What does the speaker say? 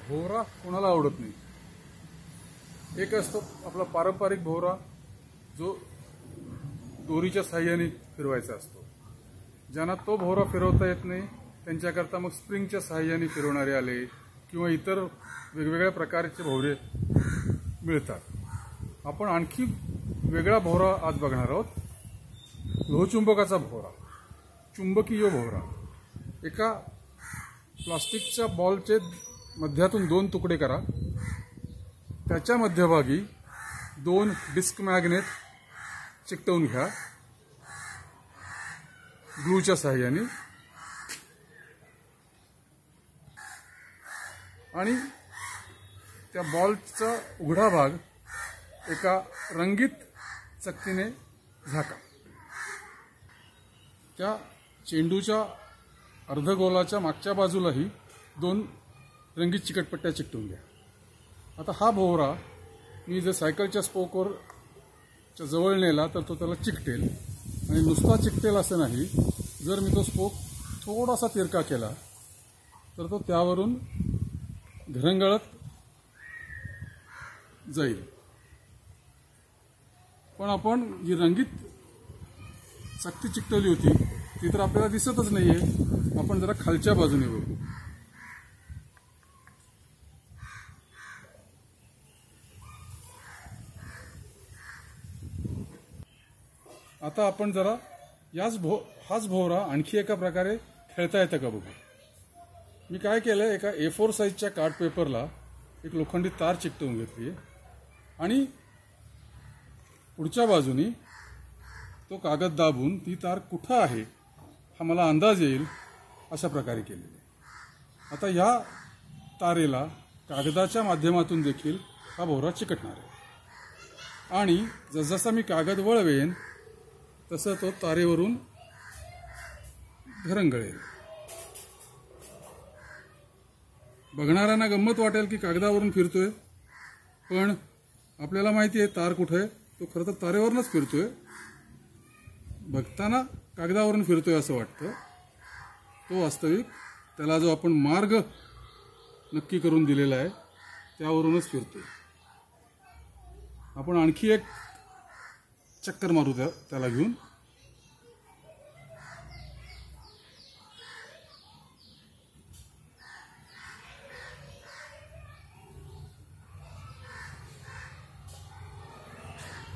भोवरा कोणाला आवडत नाही। एक असतो आपला पारंपरिक भोवरा जो दोरीच्या साहाय्याने फिरवायचा असतो। ज्यांना तो भोवरा फिरवता येत नाही त्यांच्याकरता मग स्प्रिंगच्या साहाय्याने फिरवणारे आले किंवा इतर वेगवेगळ्या प्रकारचे भोवरे मिळतात। आपण आणखी वेगळा भोवरा आज बघणार आहोत, लोहचुंबकाचा भोवरा, चुंबकीय भोवरा। एका प्लास्टिकच्या बॉलचे मध्यातून 2 तुकडे करा, त्याच्या मध्यभागी 2 डिस्क मॅग्नेट चिकटवून घ्या ग्लूच्या साहाय्याने आणि त्या बॉलचा उघडा भाग एका रंगीत चकतीने झाका। त्या चेंडूच्या अर्धगोलाच्या मागच्या बाजूलाही 2 रंगीत चिकटपट्ट्या चिकटवून घ्या। आता हा भोवरा मी जर सायकलच्या स्पोकवरच्या जवळ नेला तर तो त्याला चिकटेल आणि नुसता चिकटेल असं नाही, जर मी तो स्पोक थोडासा तिरका केला तर तो त्यावरून घरंगळत जाईल। पण आपण जी रंगीत चकती चिकटवली होती ती तर आपल्याला दिसतच नाहीये। आपण जरा खालच्या बाजूने बघू। आता आपण जरा हाच भोवरा आणखी एका प्रकारे खेळता येतं का बघू। मी काय केलंय, एका A4 साईजच्या कार्ड पेपरला एक लोखंडी तार चिकटवून घेतली आणि पुढच्या बाजूनी तो कागद दाबून ती तार कुठं आहे हा मला अंदाज येईल अशा प्रकारे केलेले। आता ह्या तारेला कागदाच्या माध्यमातून देखील हा भोवरा चिकटणार आहे आणि जसजसा मी कागद वळवेन तसं तो तारेवरून घरंगळेल। बघणाऱ्यांना गंमत वाटेल की कागदावरून फिरतोय, पण आपल्याला माहिती आहे तार कुठे आहे, तो खरं तर तारेवरूनच फिरतोय। बघताना कागदावरून फिरतोय असं वाटतं, तो वास्तविक त्याला जो आपण मार्ग नक्की करून दिलेला आहे त्यावरूनच फिरतोय। आपण आणखी एक चक्कर मारू त्याला घेऊन।